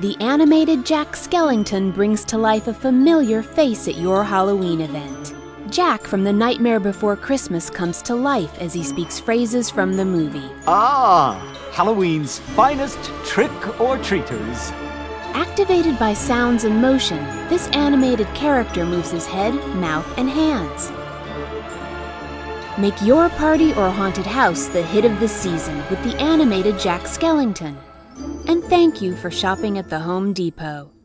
The animated Jack Skellington brings to life a familiar face at your Halloween event. Jack from The Nightmare Before Christmas comes to life as he speaks phrases from the movie. Ah, Halloween's finest trick-or-treaters. Activated by sounds and motion, this animated character moves his head, mouth, and hands. Make your party or haunted house the hit of the season with the animated Jack Skellington. And thank you for shopping at the Home Depot.